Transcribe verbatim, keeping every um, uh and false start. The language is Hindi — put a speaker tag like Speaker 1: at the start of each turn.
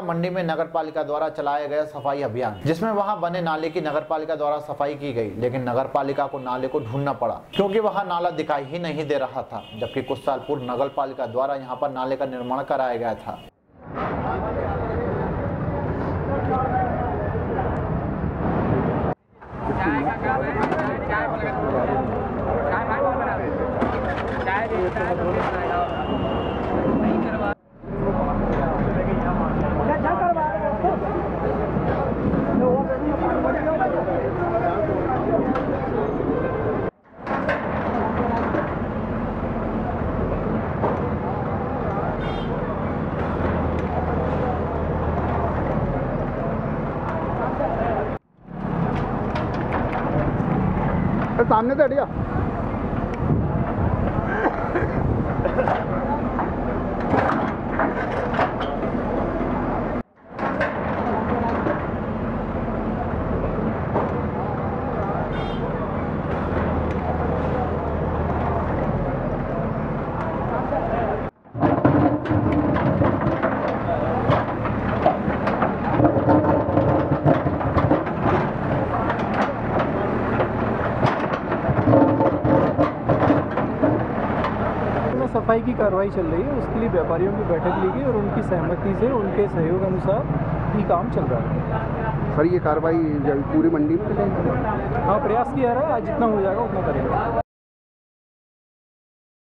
Speaker 1: मंडी में नगर पालिका द्वारा चलाया गया सफाई अभियान, जिसमें वहां बने नाले की नगर पालिका द्वारा सफाई की गई, लेकिन नगर पालिका को नाले को ढूंढना पड़ा क्योंकि वहां नाला दिखाई ही नहीं दे रहा था, जबकि कुछ साल पूर्व नगर पालिका द्वारा यहां पर नाले का निर्माण कराया गया था।
Speaker 2: सामने से हटिया।
Speaker 3: सफाई की कार्रवाई चल रही है, उसके लिए व्यापारियों की बैठक ली गई और उनकी सहमति से उनके सहयोग अनुसार ये काम चल रहा है।
Speaker 2: सर, ये कार्रवाई पूरी मंडी में?
Speaker 3: हाँ, प्रयास किया जा रहा है, आज जितना हो जाएगा उतना करेंगे।